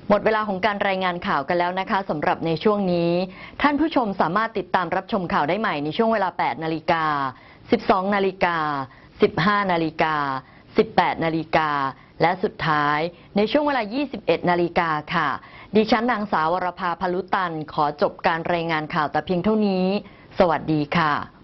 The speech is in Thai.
หมดเวลาของการรายงานข่าวกันแล้วนะคะสำหรับในช่วงนี้ท่านผู้ชมสามารถติดตามรับชมข่าวได้ใหม่ในช่วงเวลา 8 นาฬิกา 12 นาฬิกา 15 นาฬิกา 18 นาฬิกาและสุดท้ายในช่วงเวลา 21 นาฬิกาค่ะดิฉันนางสาววรภา พลุตันขอจบการรายงานข่าวแต่เพียงเท่านี้สวัสดีค่ะ